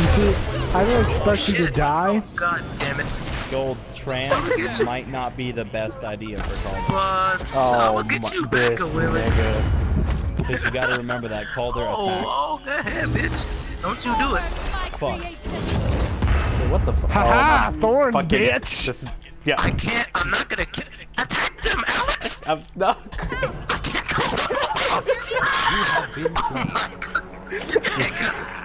You see, I don't expect you to die. Oh, God damn it. Gold trans might not be the best idea for Calder. What? Oh, Look at you, this back of Willis. nigga. Because you gotta remember that Calder attacks. Oh, go ahead, bitch. Don't you do it. Fuck. Wait, what the fuck? Haha, thorns, fucking bitch! This is, yeah. I can't. I'm not gonna attack them, Alex. No. I can't go. You have been slain.